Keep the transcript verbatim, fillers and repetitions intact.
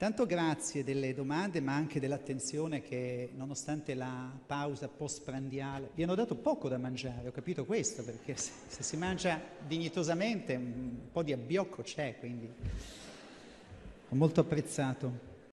Tanto grazie delle domande, ma anche dell'attenzione che, nonostante la pausa postprandiale, vi hanno dato poco da mangiare, ho capito questo, perché se, se si mangia dignitosamente un po' di abbiocco c'è, quindi ho molto apprezzato.